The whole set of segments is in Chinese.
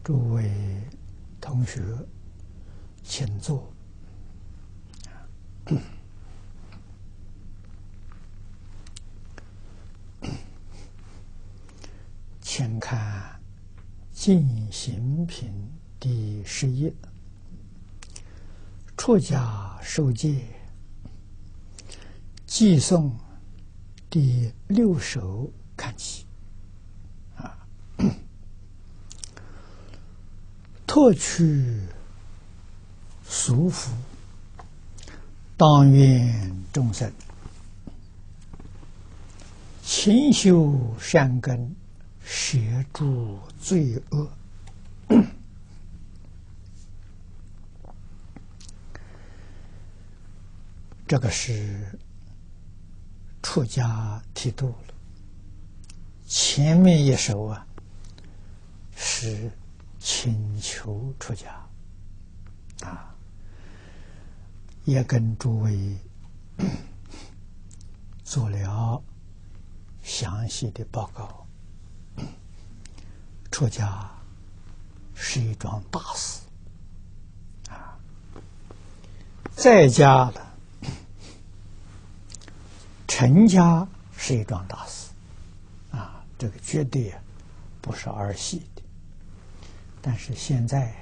诸位同学，请坐。请看《进行品》第11，出家受戒，寄送第6首看起。脱去俗服，当愿众生勤修善根，摄诸罪恶。这个是出家剃度了。前面一首是请求出家也跟诸位做了详细的报告。出家是一桩大事在家了，成家是一桩大事这个绝对不是儿戏的。但是现在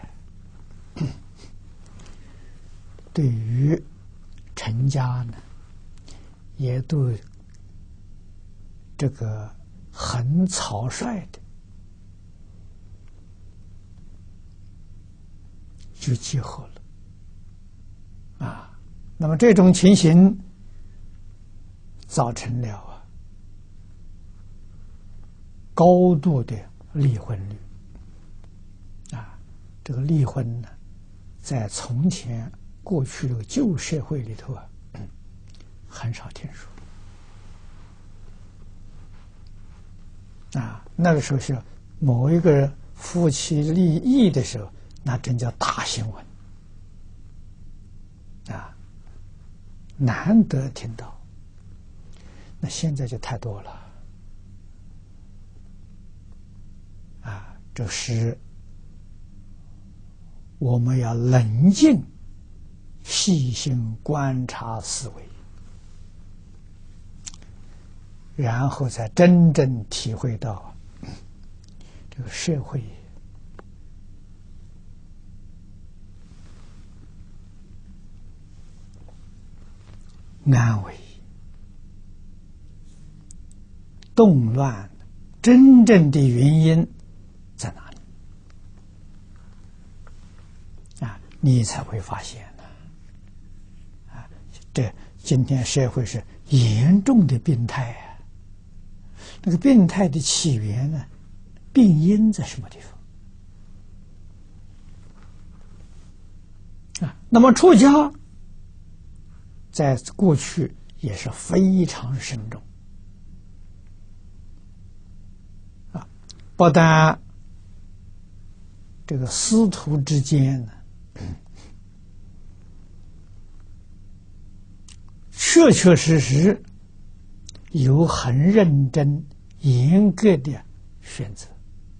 对于成家呢，也都这个很草率的就结合了那么这种情形造成了高度的离婚率这个离婚呢，在从前过去这个旧社会里头很少听说那个时候是某一个夫妻离异的时候，那真叫大新闻难得听到。那现在就太多了这是我们要冷静细心观察思维，然后才真正体会到这个社会安危动乱真正的原因在哪里你才会发现这今天社会是严重的病态那个病态的起源呢，病因在什么地方那么出家在过去也是非常慎重不但这个师徒之间呢确确实实有很认真严格的选择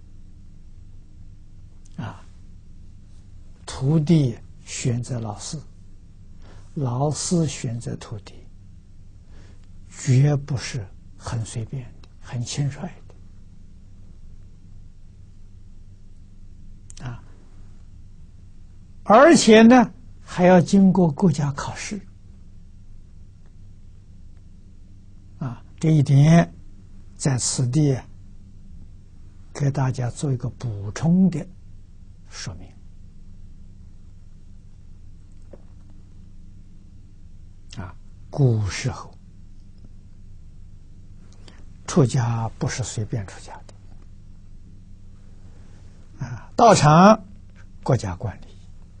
徒弟选择老师，老师选择徒弟，绝不是很随便的很轻率的而且呢还要经过国家考试这一点在此地给大家做一个补充的说明古时候出家不是随便出家的道场国家管理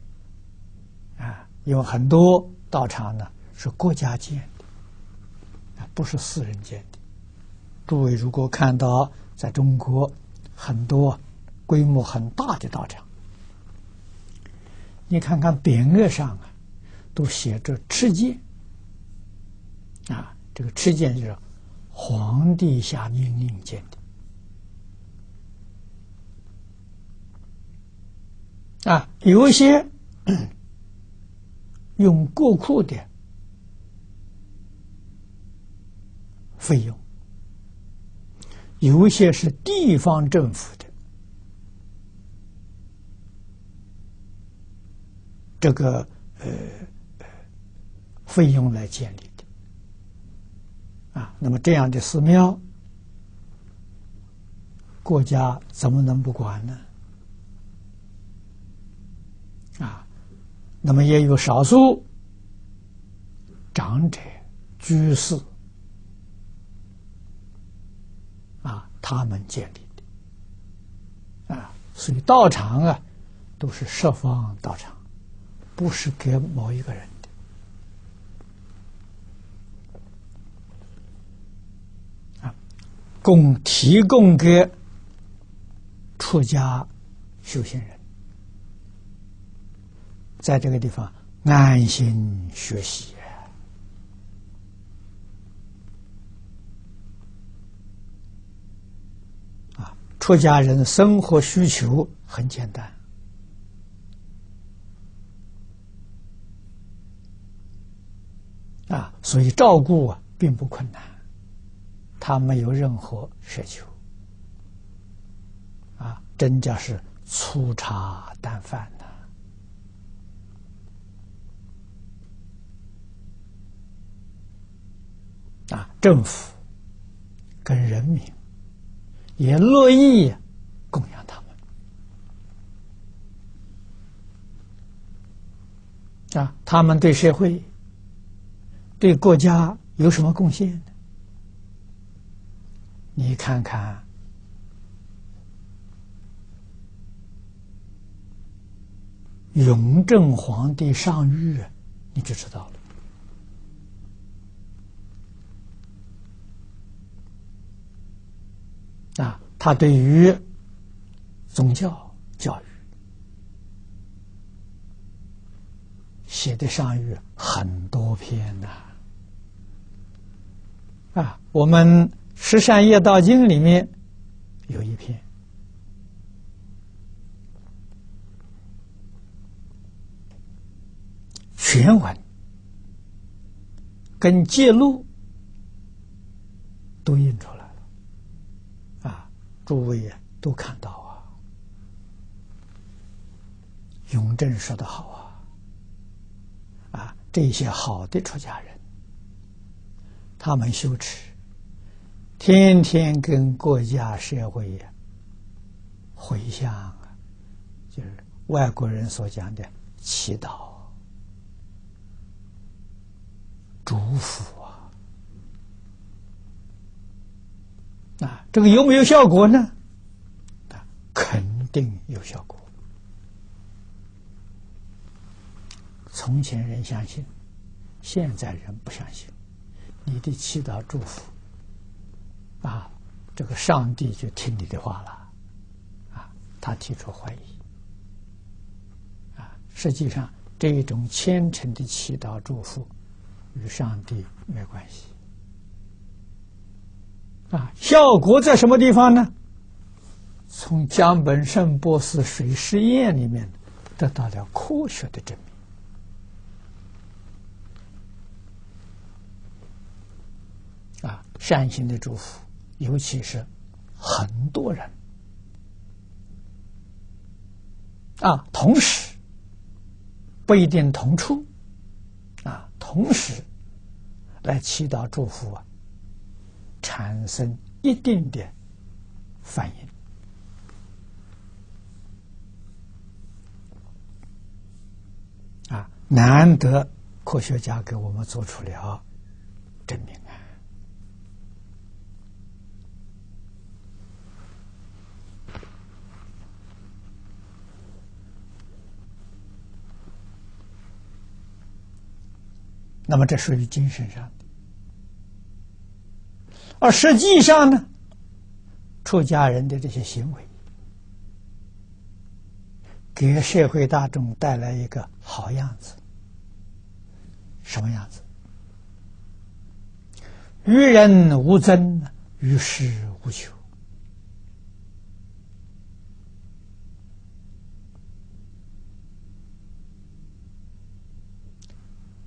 因为很多道场呢是国家建的不是私人建的。诸位如果看到在中国很多规模很大的道场，你看看匾额上都写着敕建这个敕建就是皇帝下命令建的有一些用国库的费用，有一些是地方政府的这个费用来建立的那么这样的寺庙，国家怎么能不管呢？那么也有少数长者、居士他们建立的所以道场都是十方道场，不是给某一个人的提供给出家修行人，在这个地方安心学习出家人生活需求很简单所以照顾并不困难，他没有任何奢求真叫是粗茶淡饭政府跟人民也乐意供养他们他们对社会、对国家有什么贡献呢？你看看雍正皇帝上谕你就知道了他对于宗教教育写的上谕很多篇我们《十善业道经》里面有一篇全文跟记录都印出来了诸位都看到雍正说得好这些好的出家人，他们修持天天跟国家社会回向就是外国人所讲的祈祷祝福这个有没有效果呢？肯定有效果。从前人相信，现在人不相信。你的祈祷祝福这个上帝就听你的话了他提出怀疑实际上这一种虔诚的祈祷祝福与上帝没关系效果在什么地方呢？从江本胜博士水试验里面得到了科学的证明善行的祝福，尤其是很多人同时不一定同处同时来祈祷祝福产生一定的反应难得科学家给我们做出了证明那么这属于精神上的，而实际上呢，出家人的这些行为，给社会大众带来一个好样子。什么样子？于人无增，于事无求。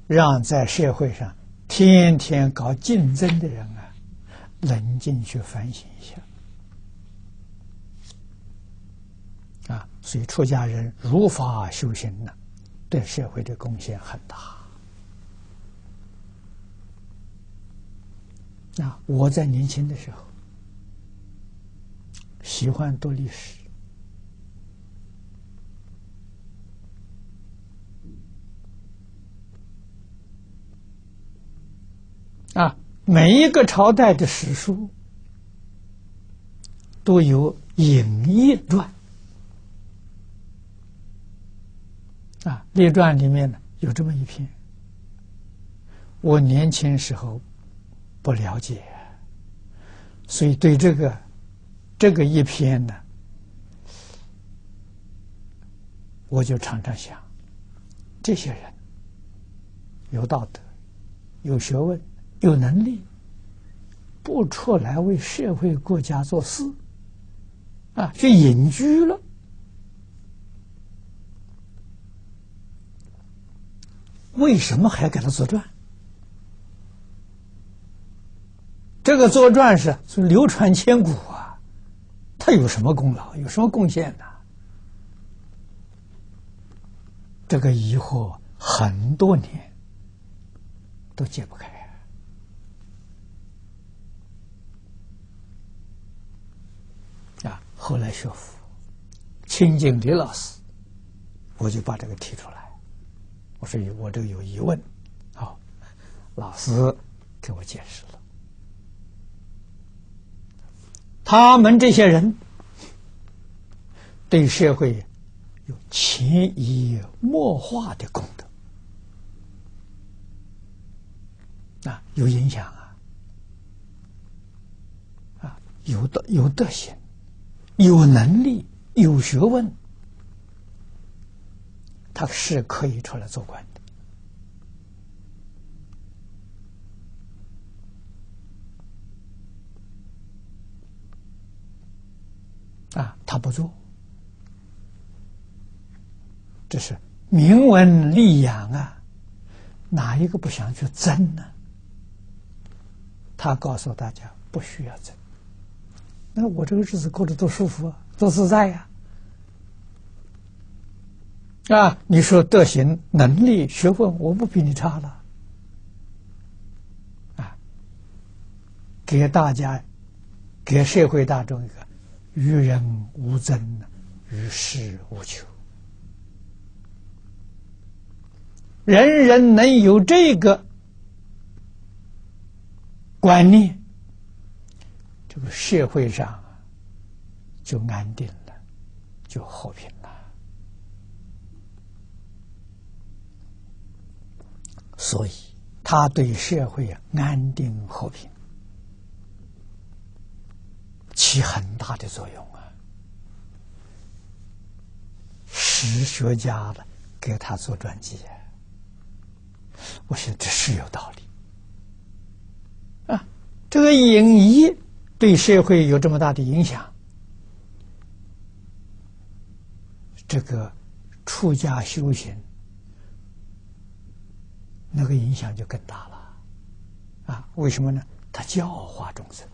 让在社会上天天搞竞争的人啊，冷静去反省一下啊。所以出家人如法修行呢，对社会的贡献很大。啊，我在年轻的时候喜欢读历史。啊，每一个朝代的史书都有隐逸传啊，列传里面呢有这么一篇，我年轻时候不了解，所以对这个一篇呢，我就常常想，这些人有道德，有学问。有能力不出来为社会国家做事啊，去隐居了，为什么还给他作传？这个作传是流传千古啊，他有什么功劳，有什么贡献呢？这个疑惑很多年都解不开。后来学佛，亲近李老师，我就把这个提出来。我说我这个有疑问，好，老师给我解释了。他们这些人对社会有潜移默化的功德，啊，有影响啊，有德行。有能力、有学问，他是可以出来做官的。啊，他不做，这是名闻利养啊，哪一个不想去争呢？他告诉大家不需要争。那我这个日子过得多舒服啊，多自在呀！啊，你说德行、能力、学问，我不比你差了。啊，给大家，给社会大众一个与人无争，与世无求，人人能有这个观念。这个社会上就安定了，就和平了。所以他对社会安定和平起很大的作用啊。史学家了给他做传记，我想这是有道理啊。这个隐逸对社会有这么大的影响，这个出家修行那个影响就更大了啊！为什么呢？他教化众生，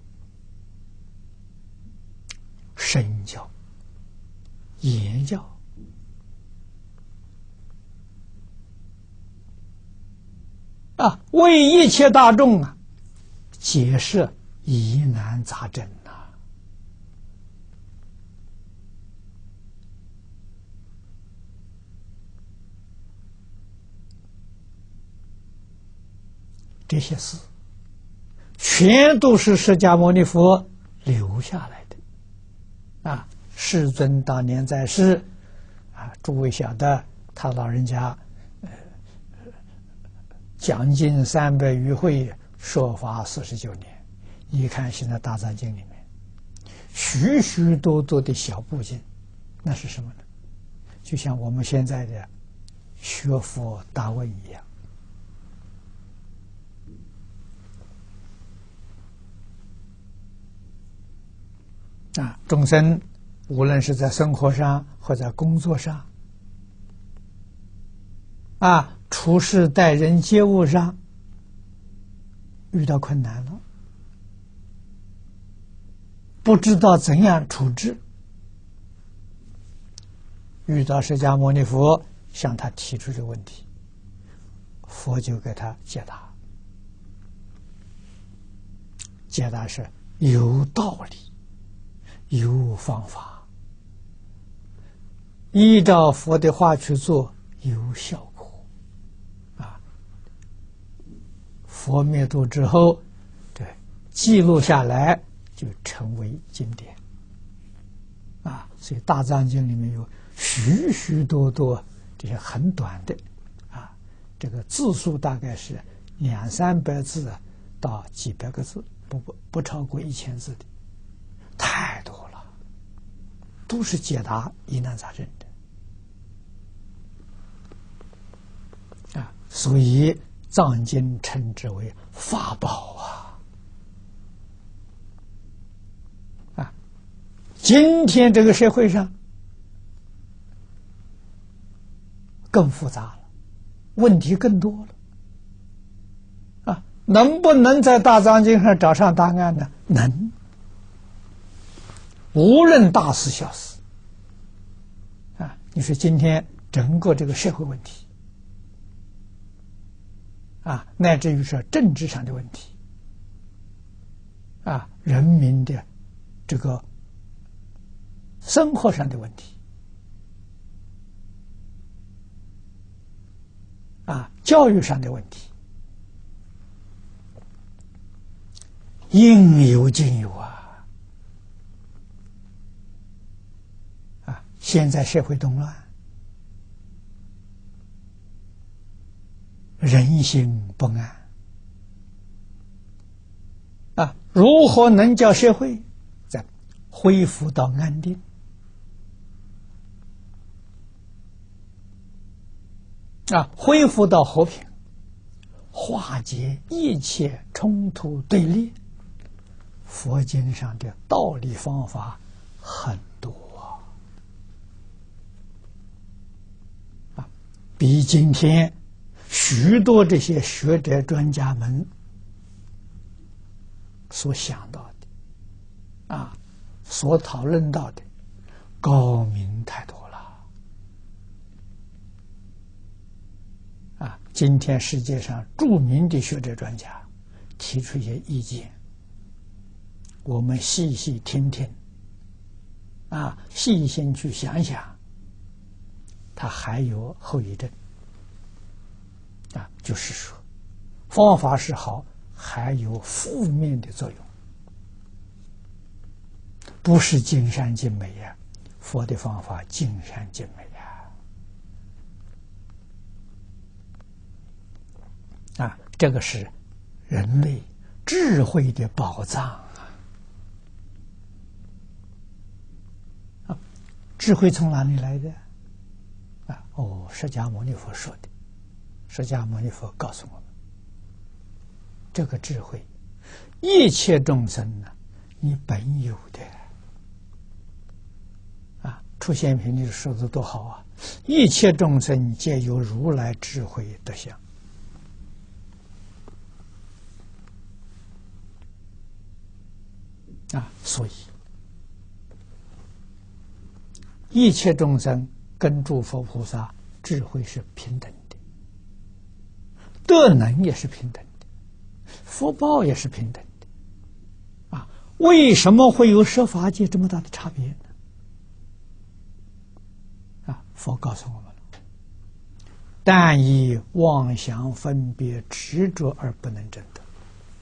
身教、言教啊，为一切大众啊解释疑难杂症呐，这些事全都是释迦牟尼佛留下来的啊！世尊当年在世啊，诸位晓得，他老人家讲经300余会，说法49年。你看现在大藏经里面许许多多的小部经，那是什么呢？就像我们现在的学佛大问一样啊，众生无论是在生活上或在工作上啊， 处事待人接物上遇到困难了，不知道怎样处置，遇到释迦牟尼佛向他提出这个问题，佛就给他解答。解答是有道理，有方法，依照佛的话去做，有效果。佛灭度之后，对，记录下来就成为经典。所以《大藏经》里面有许许多多这些很短的，这个字数大概是200-300字到几百个字，不超过1000字的，太多了，都是解答疑难杂症的。所以藏经称之为法宝啊！今天这个社会上更复杂了，问题更多了。能不能在大藏经上找上答案呢？能，无论大事小事。你说今天整个这个社会问题，乃至于说政治上的问题，人民的这个生活上的问题，教育上的问题，应有尽有现在社会动乱，人心不安如何能叫社会再恢复到安定？恢复到和平，化解一切冲突对立，佛经上的道理方法很多比今天许多这些学者专家们所想到的所讨论到的高明太多了今天世界上著名的学者专家提出一些意见，我们细细听听细心去想想，它还有后遗症就是说方法是好，还有负面的作用，不是尽善尽美佛的方法尽善尽美这个是人类智慧的宝藏智慧从哪里来的释迦牟尼佛说的。释迦牟尼佛告诉我们，这个智慧一切众生你本有的出现品里说的多好一切众生皆有如来智慧德相所以一切众生跟诸佛菩萨智慧是平等的，德能也是平等的，福报也是平等的为什么会有十法界这么大的差别呢？佛告诉我们了，但以妄想分别执着而不能证得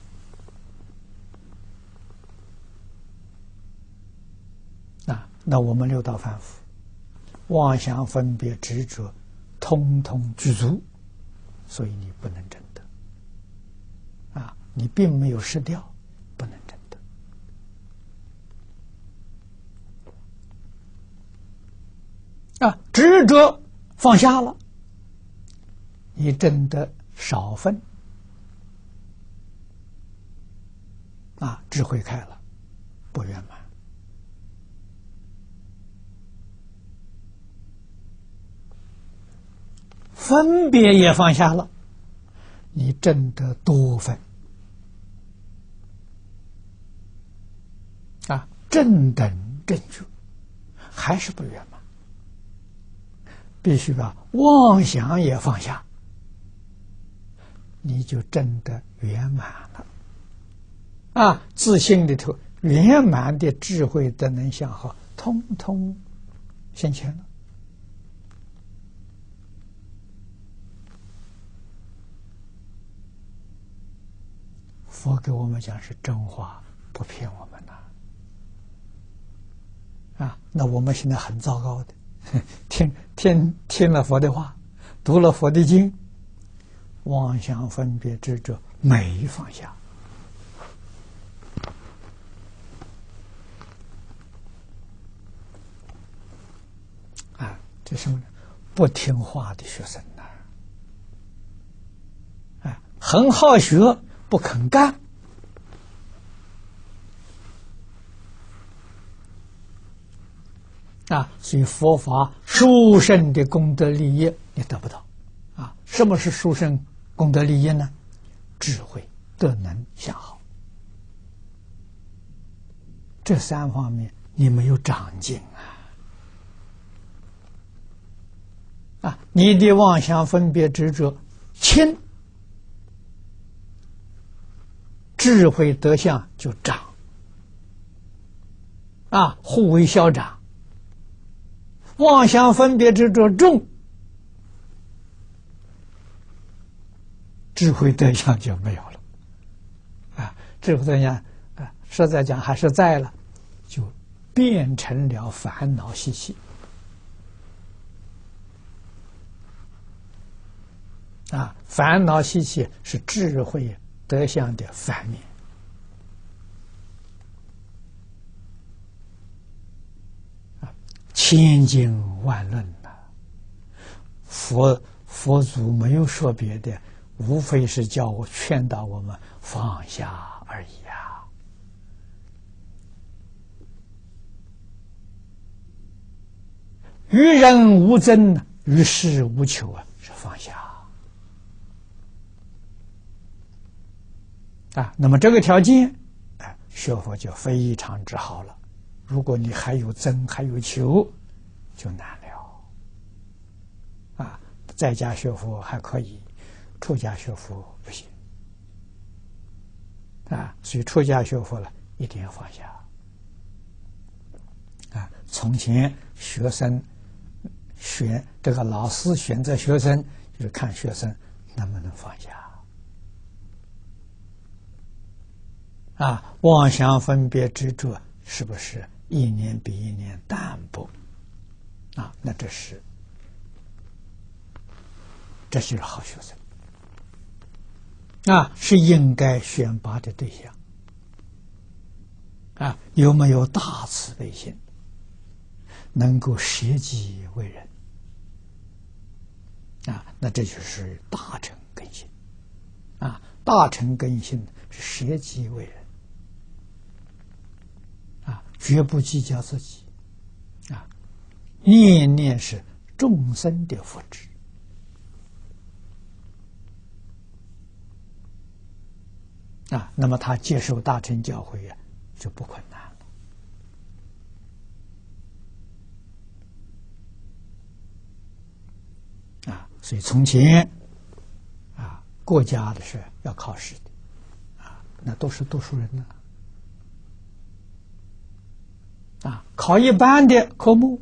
那我们六道凡夫妄想分别执着通通具足，所以你不能证得你并没有失掉，不能证得执着放下了，你证得少分智慧开了，不圆满。 分别也放下了，你证得多分啊，正等正觉还是不圆满，必须把妄想也放下，你就证得圆满了啊！自信里头圆满的智慧德能相好，通通现前了。佛给我们讲是真话，不骗我们呐！啊，那我们现在很糟糕的，听了佛的话，读了佛的经，妄想分别执着没放下。啊，这什么呢？不听话的学生呐！啊，很好学，不肯干。啊，所以佛法殊胜的功德利益你得不到。啊，什么是殊胜功德利益呢？智慧、德能、相好，这三方面你没有长进啊！啊，你的妄想分别执着轻，智慧德相就长，啊，互为消长。妄想分别执着重，智慧德相就没有了，啊，智慧德相啊，实在讲还是在了，就变成了烦恼习气。啊，烦恼习气是智慧德相的反面。千经万论呐，佛祖没有说别的，无非是叫我劝导我们放下而已啊。于人无争，于事无求啊，是放下啊。那么这个条件，学佛就非常之好了。如果你还有争还有求，就难了啊！在家学佛还可以，出家学佛不行啊！所以出家学佛了，一定要放下啊！从前学生选这个老师选择学生，就是看学生能不能放下啊！妄想分别执着是不是一年比一年淡薄啊？那这就是好学生啊，是应该选拔的对象啊。有没有大慈悲心，能够舍己为人啊？那这就是大乘根性啊。大乘根性是舍己为人啊，绝不计较自己啊，念念是众生的福祉啊。那么他接受大乘教诲啊，就不困难了啊。所以从前啊，国家的是要考试的啊，那都是读书人呢啊，考一般的科目，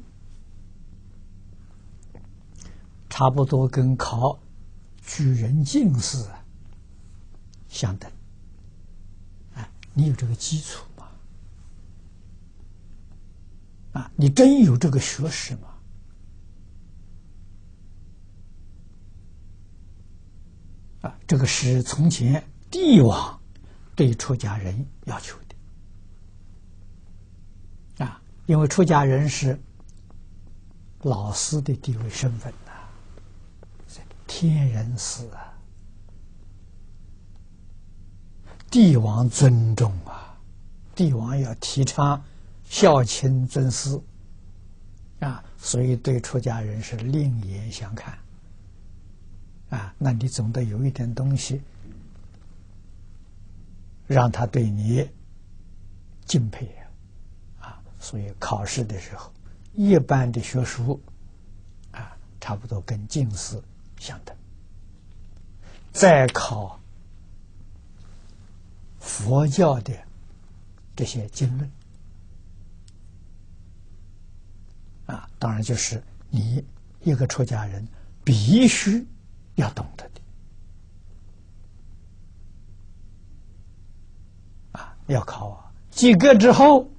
差不多跟考举人进士相等。哎，你有这个基础吗？啊，你真有这个学识吗？啊，这个是从前帝王对出家人要求的。啊，因为出家人是老师的地位身份呐，天人师啊，帝王尊重啊，帝王要提倡孝亲尊师啊，所以对出家人是另眼相看那你总得有一点东西，让他对你敬佩所以考试的时候，一般的学术差不多跟进士相等。再考佛教的这些经论当然就是你一个出家人必须要懂得的要考及格之后，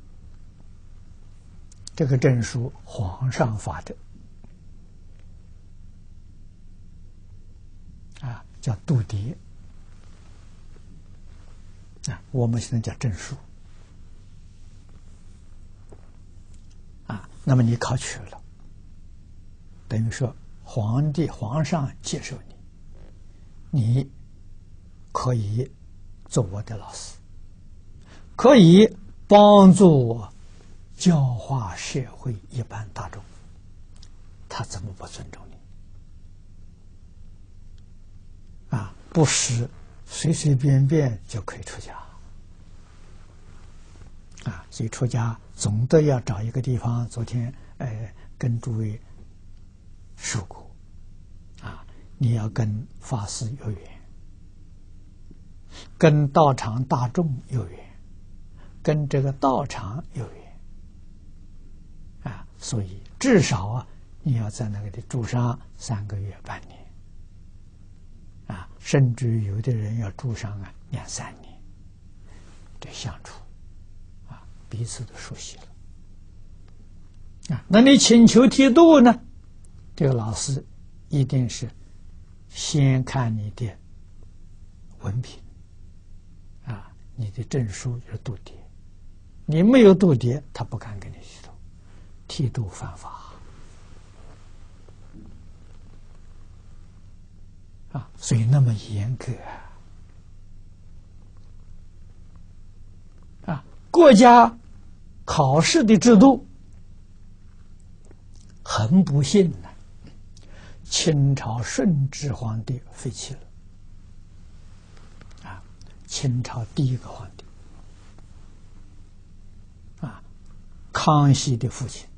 这个证书皇上发的叫度牒我们现在叫证书那么你考取了，等于说皇上接受你可以做我的老师，可以帮助我教化社会一般大众，他怎么不尊重你不是随随便便就可以出家所以出家总得要找一个地方。昨天跟诸位说过你要跟法师有缘，跟道场大众有缘，跟这个道场有缘所以至少你要在那个里住上3个月半年甚至有的人要住上2、3年，这相处彼此都熟悉了那你请求剃度呢，这个老师一定是先看你的文凭你的证书就是度牒，你没有度牒，他不敢给你剃度，剃度犯法所以那么严格国家考试的制度很不幸清朝顺治皇帝废弃了清朝第一个皇帝康熙的父亲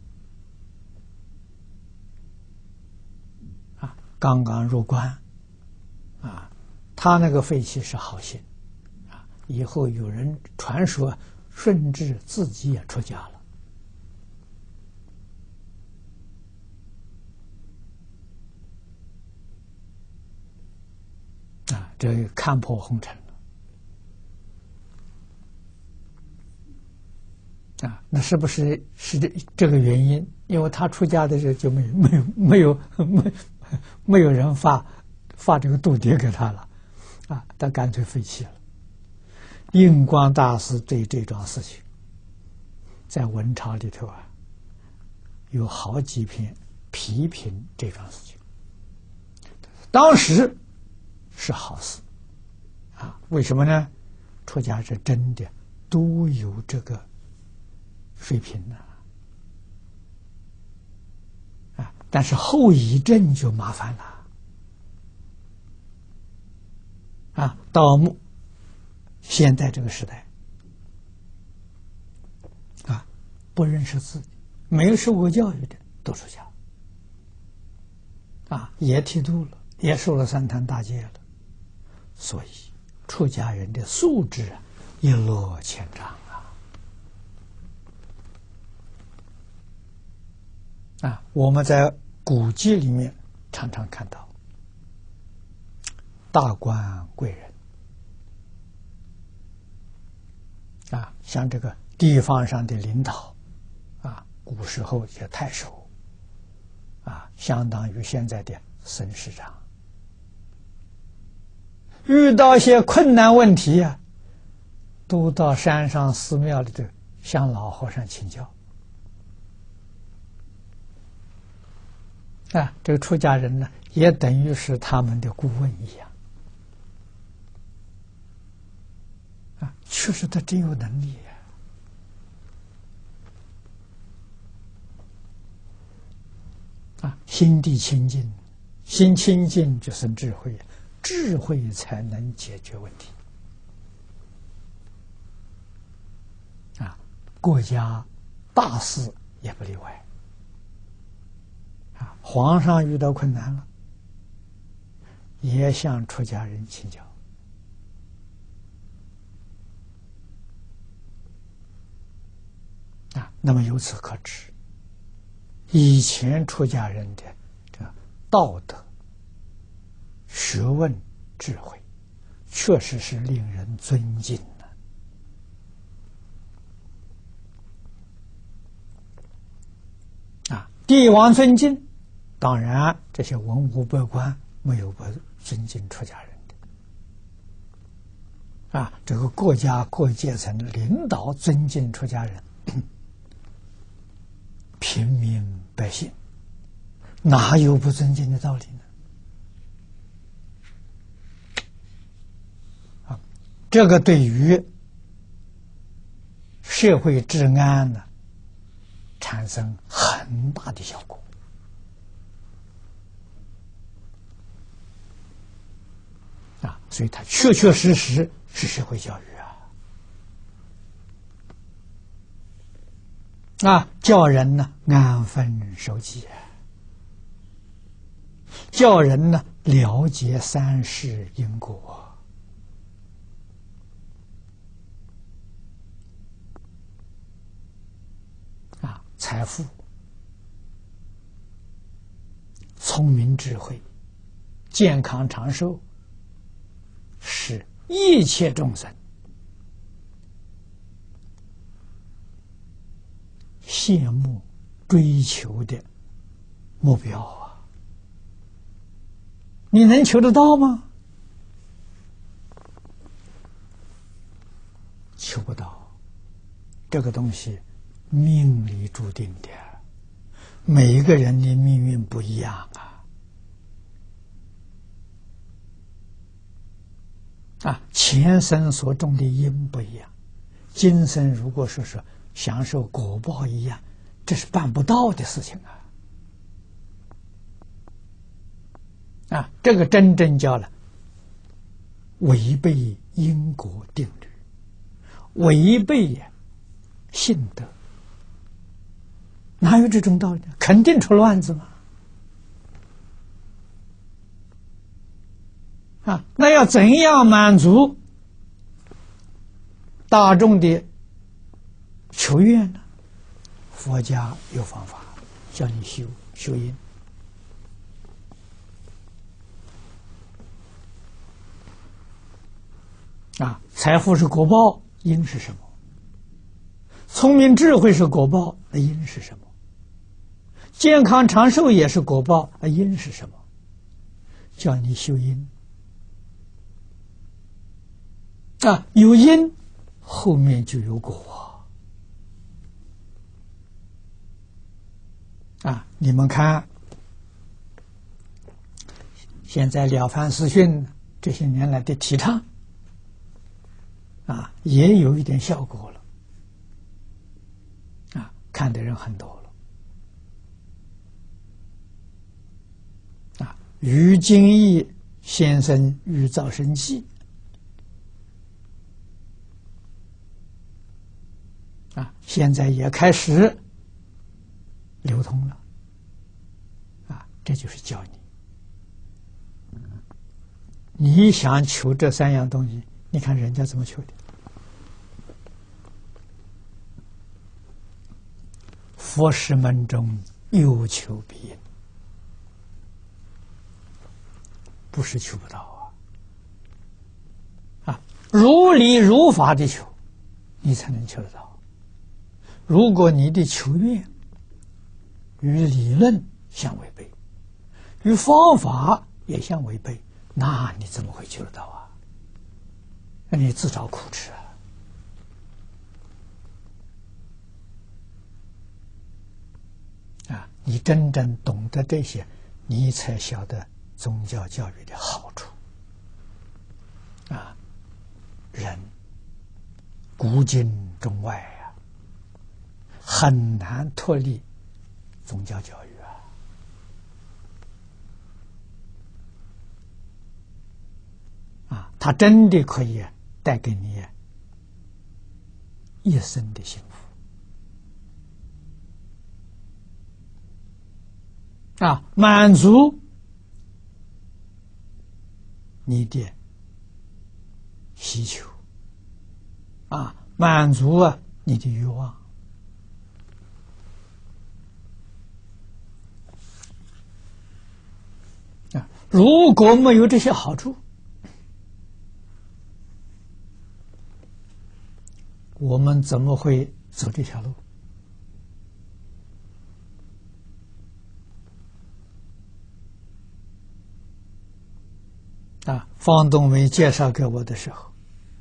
刚刚入关他那个废弃是好心以后有人传说顺治自己也出家了这看破红尘了那是不是这个原因？因为他出家的时候就没有人发这个度牒给他了他干脆废弃了。印光大师对这桩事情在文钞里头有好几篇批评这桩事情，当时是好事为什么呢？出家是真的都有这个水平但是后遗症就麻烦了到现在这个时代不认识字，没有受过教育的都出家也剃度了，也受了3坛大戒了，所以出家人的素质一落千丈我们在古籍里面常常看到大官贵人像这个地方上的领导古时候也太守相当于现在的省市长，遇到一些困难问题都到山上寺庙里头向老和尚请教这个出家人呢也等于是他们的顾问一样确实他真有能力心地清净， 心清净就生智慧，智慧才能解决问题。啊，国家大事也不例外。啊，皇上遇到困难了，也向出家人请教。啊，那么由此可知，以前出家人的这道德、学问、智慧，确实是令人尊敬的。啊，帝王尊敬，当然这些文武百官没有不尊敬出家人的。啊，这个国家各阶层的领导尊敬出家人。平民百姓哪有不尊敬的道理呢？啊，这个对于社会治安呢，产生很大的效果。啊，所以它确确实实是社会教育。啊，叫人呢安分守己，叫人呢了解三世因果。啊，财富、聪明智慧、健康长寿，是一切众生羡慕追求的目标啊！你能求得到吗？求不到。这个东西命里注定的，每一个人的命运不一样啊！前生所种的因不一样，今生如果说是享受果报一样，这是办不到的事情啊！啊，这个真正叫了违背因果定律，违背性德，哪有这种道理？肯定出乱子嘛！啊，那要怎样满足大众的求愿呢？佛家有方法，叫你修因。啊，财富是果报，因是什么？聪明智慧是果报，因是什么？健康长寿也是果报，因是什么？叫你修因。啊，有因，后面就有果。啊，你们看，现在《了凡四训》这些年来的提倡，啊，也有一点效果了。啊，看的人很多了。啊，于金义先生于造生记。啊，现在也开始流通了。啊，这就是教你，你想求这三样东西，你看人家怎么求的？佛事门中有求必应，不是求不到啊！啊，如理如法的求，你才能求得到。如果你的求愿与理论相违背，与方法也相违背，那你怎么会求得到啊？那你自找苦吃啊！你真正懂得这些，你才晓得宗教教育的好处啊！人古今中外啊，很难脱离宗教教育它真的可以带给你一生的幸福满足你的需求满足你的欲望如果没有这些好处，我们怎么会走这条路？方东梅介绍给我的时候，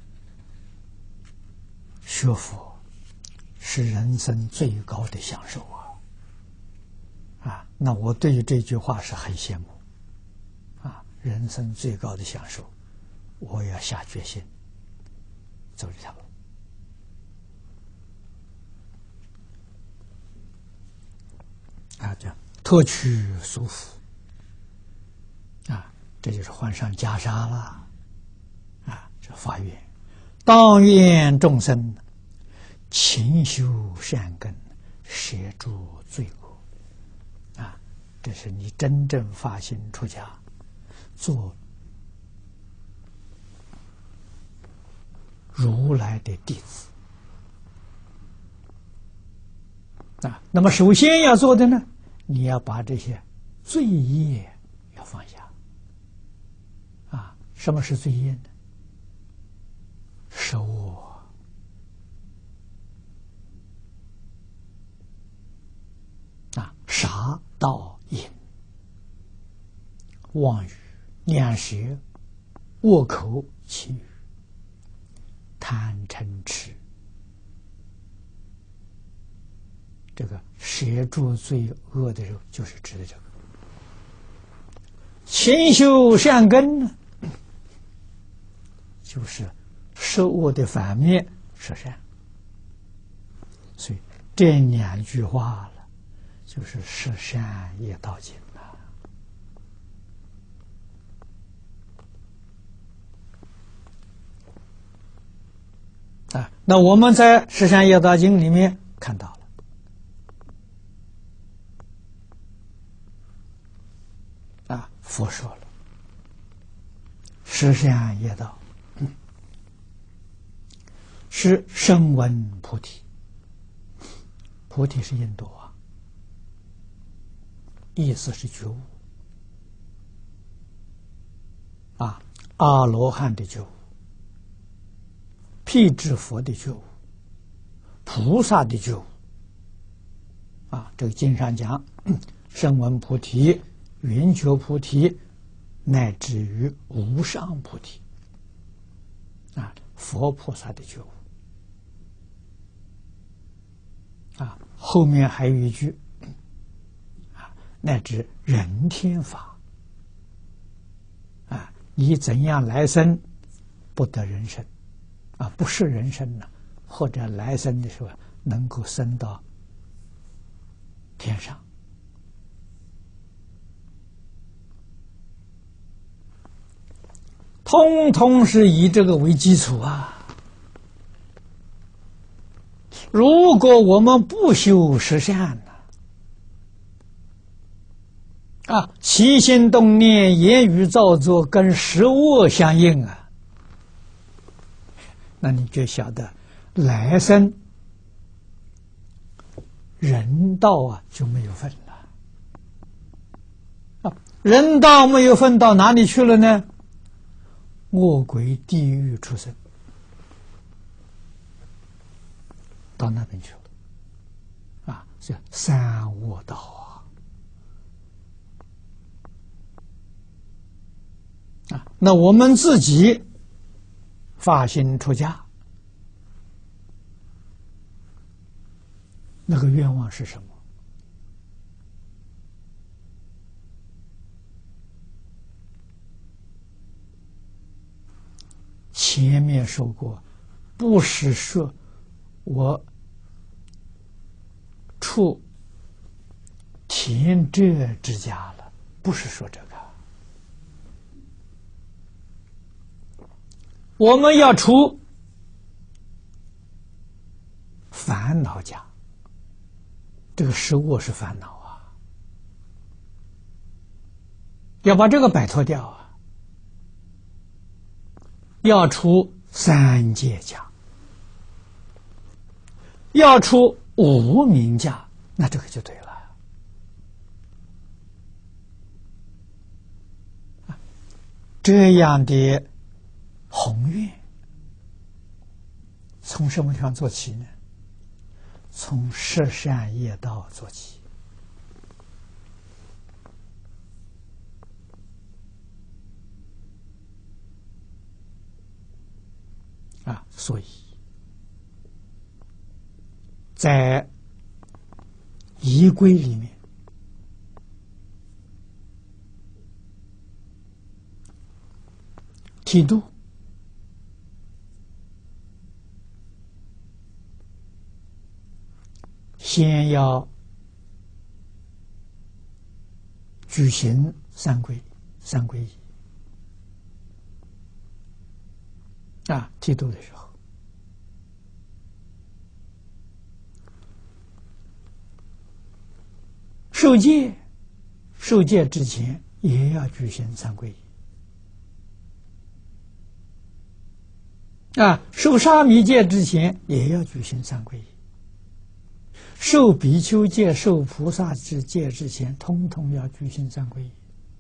学佛是人生最高的享受那我对于这句话是很羡慕人生最高的享受，我要下决心走这条路叫脱去束缚这就是换上袈裟了这发愿，当愿众生勤修善根，摄诸罪恶这是你真正发心出家做如来的弟子那么首先要做的呢，你要把这些罪业要放下什么是罪业呢？舍我杀盗淫妄语两舌恶口绮语贪嗔痴，这个摄诸罪恶的时候就是指的这个。勤修善根呢，就是摄恶的反面摄善，所以这两句话了，就是摄善业道经那我们在《十善业道经》里面看到了，佛说了，十善业道是声闻菩提，菩提是印度意思是觉悟阿罗汉的觉悟，辟支佛的觉悟，菩萨的觉悟这个经上讲声闻菩提、圆觉菩提，乃至于无上菩提佛菩萨的觉悟后面还有一句乃至人天法你怎样来生不得人生不是人生呢，或者来生的时候能够升到天上，通通是以这个为基础如果我们不修十善起心动念、言语造作跟十恶相应那你就晓得来生人道就没有份了人道没有份到哪里去了呢？恶鬼地狱出生，到那边去了是三恶道那我们自己发心出家，那个愿望是什么？前面说过，不是说我出田舍之家了，不是说这个， 我们要除烦恼家，这个食物是烦恼啊，要把这个摆脱掉啊，要除三界家，要除无明家，那这个就对了。这样的宏愿，从什么地方做起呢？从十善业道做起。所以在仪规里面，剃度先要举行三皈依剃度的时候，受戒之前也要举行三皈依受沙弥戒之前也要举行三皈依，受比丘戒、受菩萨戒之前，通通要举行三皈依。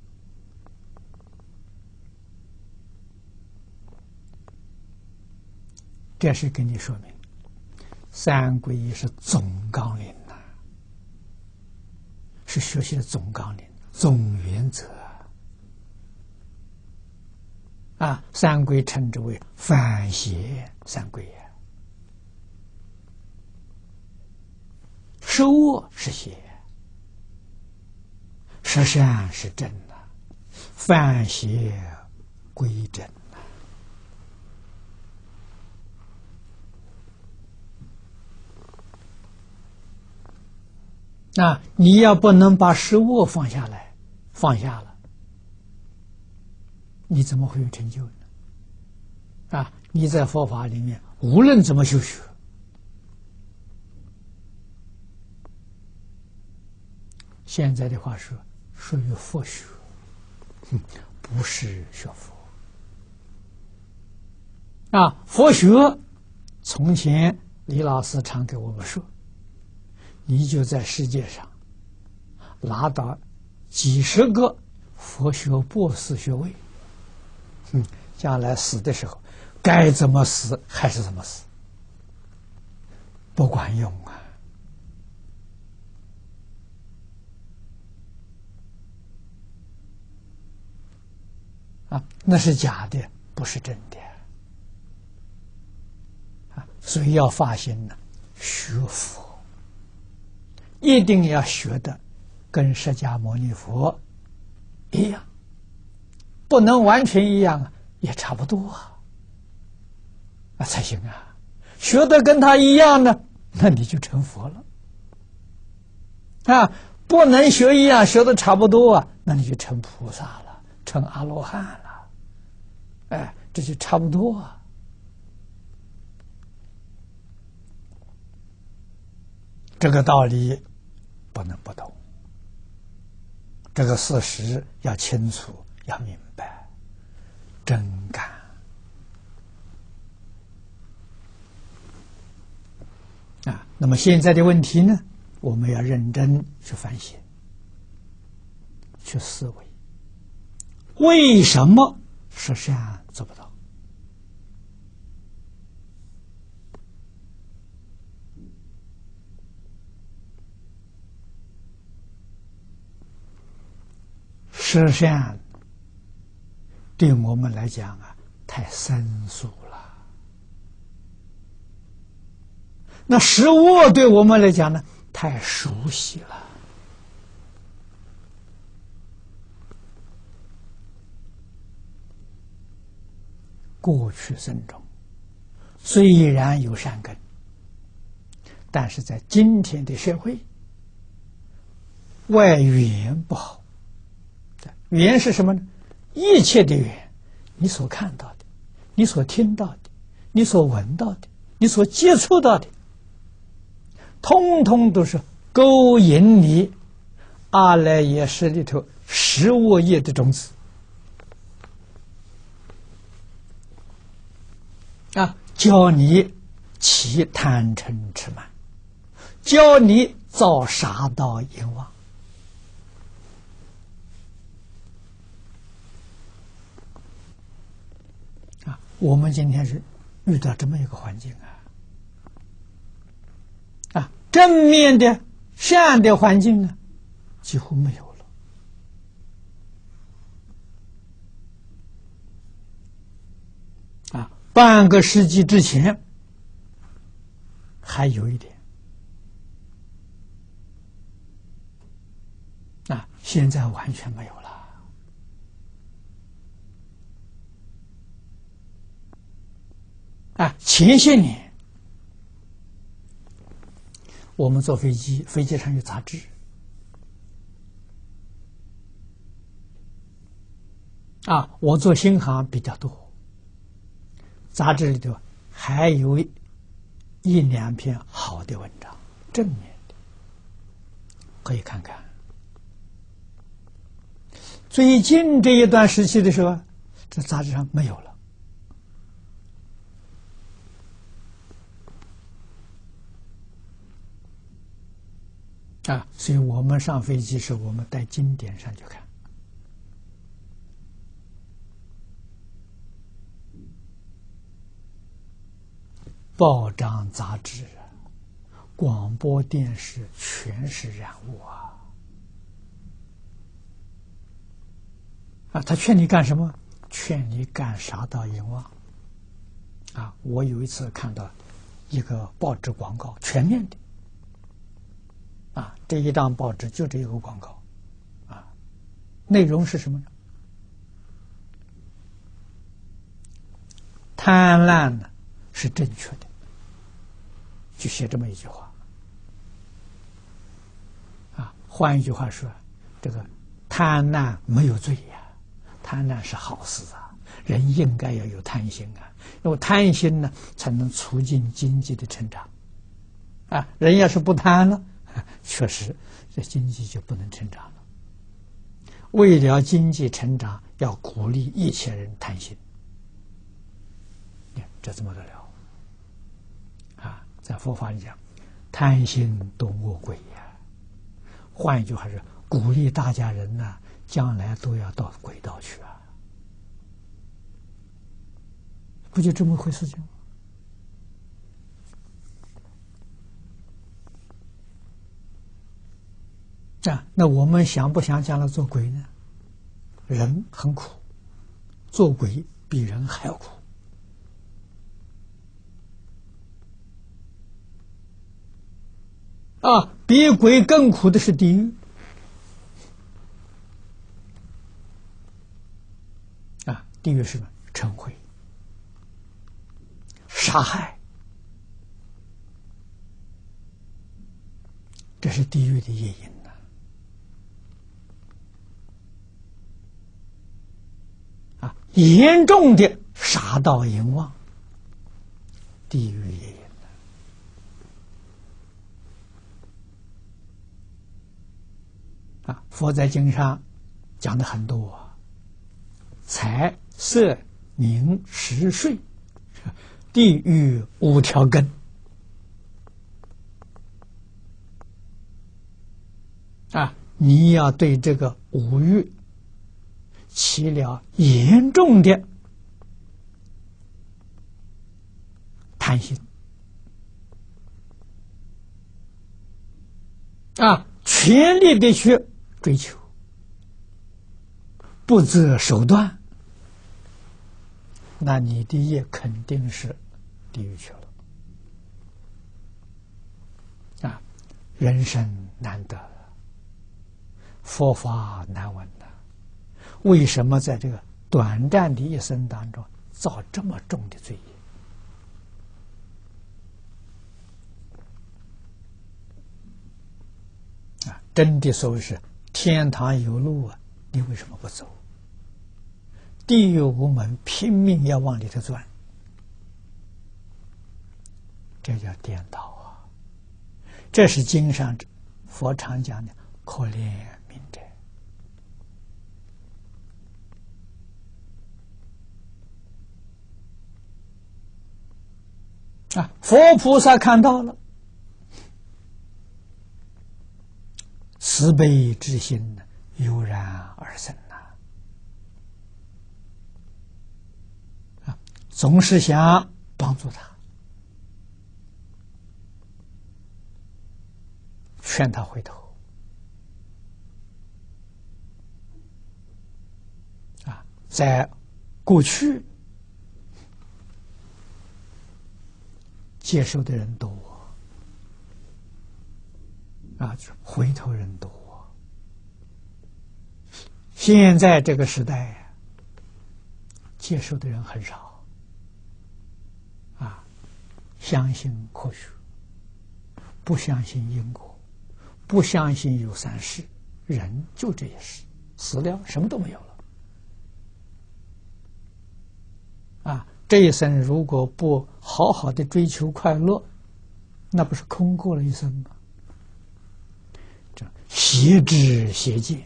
这是跟你说明，三皈依是总纲领呐，是学习的总纲领、总原则三皈称之为反邪三皈啊，受恶是邪，十善是正反邪归正你要不能把十恶放下了，你怎么会有成就呢？你在佛法里面无论怎么修学，现在的话说，属于佛学，不是学佛佛学从前李老师常给我们说，你就在世界上拿到几十个佛学博士学位，将来死的时候该怎么死还是怎么死，不管用那是假的，不是真的所以要发心呢，学佛一定要学的跟释迦牟尼佛一样，不能完全一样也差不多才行学的跟他一样呢，那你就成佛了不能学一样，学的差不多那你就成菩萨了，成阿罗汉了这就差不多这个道理不能不懂，这个事实要清楚，要明白，真干那么现在的问题呢，我们要认真去反省，去思维，为什么十善做不到？十善对我们来讲太生疏了，那十恶对我们来讲呢，太熟悉了。过去生中虽然有善根，但是在今天的社会，外缘不好。缘是什么呢？一切的缘，你所看到的， 你所听到的，你所闻到的，你所接触到的，通通都是勾引你阿赖耶识里头十恶业的种子啊，教你起贪嗔痴慢，教你造杀盗淫妄。我们今天是遇到这么一个环境正面的善的环境呢，几乎没有了。半个世纪之前还有一点，现在完全没有了。前些年我们坐飞机，飞机上有杂志我做新航比较多，杂志里头还有一两篇好的文章，正面的，可以看看。最近这一段时期的时候，这杂志上没有了。所以我们上飞机时，我们带经典上去看。报章杂志广播电视全是染污他劝你干什么？劝你干杀盗淫妄我有一次看到一个报纸广告，全面的这一张报纸就这一个广告内容是什么呢？贪婪呢是正确的，就写这么一句话换一句话说，这个贪婪没有罪呀，贪婪是好事人应该要有贪心因为贪心呢才能促进经济的成长人要是不贪了，确实这经济就不能成长了。为了经济成长，要鼓励一切人贪心，这怎么得了在佛法里讲，贪心多恶鬼换一句话是鼓励大家人将来都要到轨道去不就这么回事情吗？那我们想不想将来做鬼呢？人很苦，做鬼比人还要苦比鬼更苦的是地狱地狱是什么？嗔恚、杀害，这是地狱的业因严重的杀盗淫妄，地狱业因佛在经上讲的很多财色名食睡，地狱5条根你要对这个五欲起了严重的贪心全力的去追求，不择手段，那你的业肯定是地狱去了人生难得，佛法难闻为什么在这个短暂的一生当中造这么重的罪业真的所谓是天堂有路你为什么不走？ 地狱无门，拼命要往里头钻，这叫颠倒啊！这是经上佛常讲的可怜悯者啊！佛菩萨看到了，慈悲之心油然而生总是想帮助他，劝他回头在过去接受的人多回头人多。现在这个时代接受的人很少相信科学，不相信因果，不相信有三世，人就这一世，死了什么都没有了这一生如果不好好的追求快乐，那不是空过了一生吗？这邪知邪见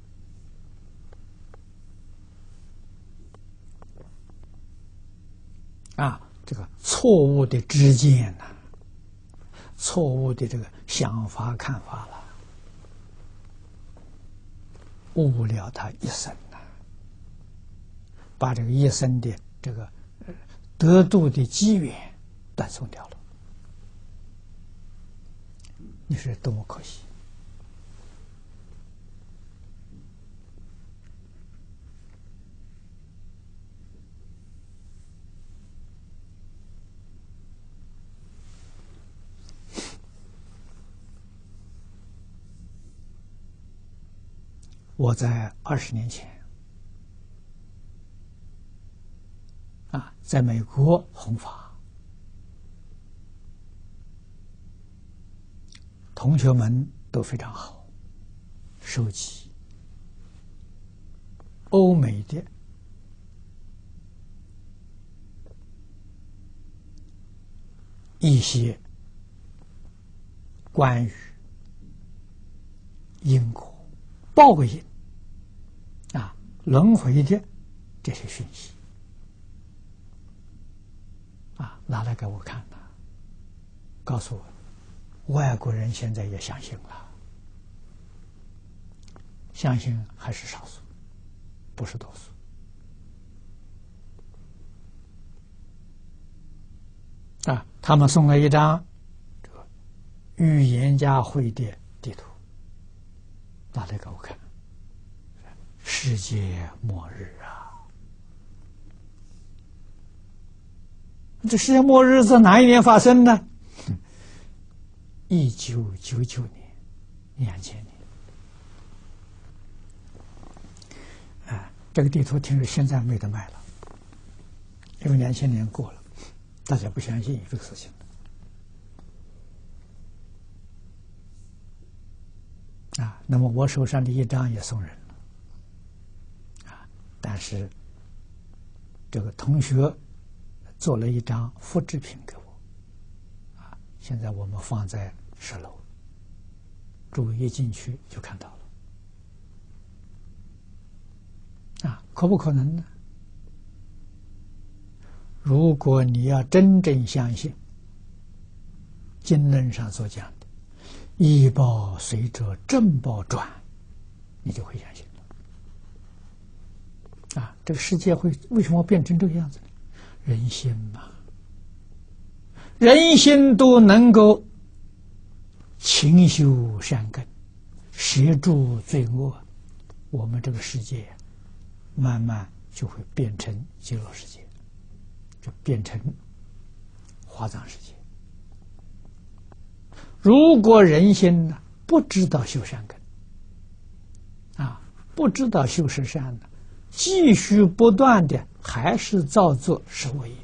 这个错误的知见错误的这个想法看法了，误了他一生把这个一生的这个得度的机缘断送掉了，你说多么可惜！我在20年前在美国弘法，同学们都非常好，收集欧美的一些关于因果报应轮回的这些讯息拿来给我看告诉我外国人现在也相信了，相信还是少数，不是多数他们送了一张这个预言家会的地图拿来给我看，世界末日这世界末日在哪一年发生呢？1999年，2000年。这个地图听说现在没得卖了，因为2000年过了，大家不相信这个事情那么我手上的一张也送人了但是这个同学做了一张复制品给我现在我们放在10楼，诸位一进去就看到了可不可能呢？如果你要真正相信经论上所讲的依报随着正报转，你就会相信了这个世界会为什么变成这个样子呢？人心嘛，人心都能够勤修善根，摄诸罪恶，我们这个世界慢慢就会变成极乐世界，就变成华藏世界。如果人心呢不知道修善根不知道修十善呢，继续不断的还是造作十恶业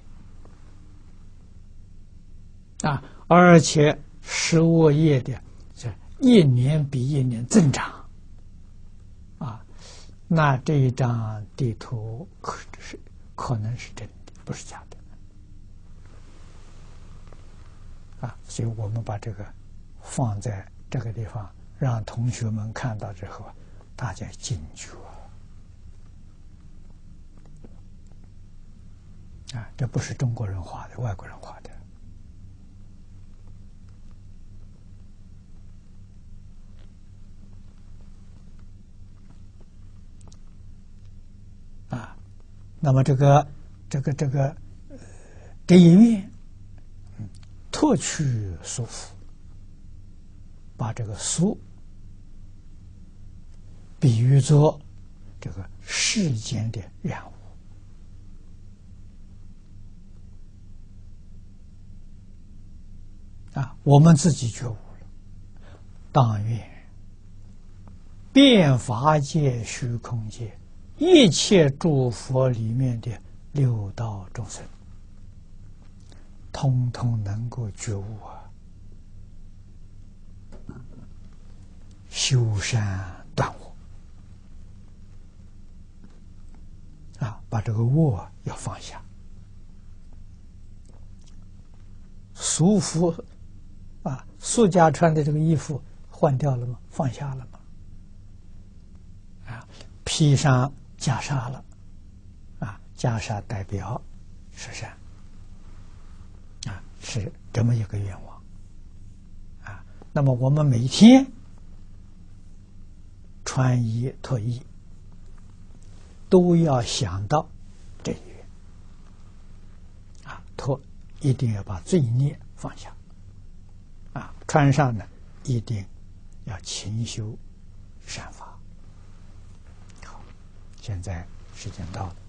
而且十恶业的这一年比一年增长那这一张地图可能是真的，不是假的。所以我们把这个放在这个地方，让同学们看到之后，大家警觉这不是中国人画的，外国人画的。那么这一面脱去束缚，把这个俗比喻作这个世间的染污我们自己觉悟了，但愿遍法界、虚空界一切诸佛里面的六道众生，通通能够觉悟修善断我把这个我要放下。俗服俗家穿的这个衣服换掉了吗？放下了吗？披上袈裟了袈裟代表是善是这么一个愿望那么我们每天穿衣脱衣都要想到这一愿脱一定要把罪孽放下穿上呢一定要勤修善法。好，现在时间到了。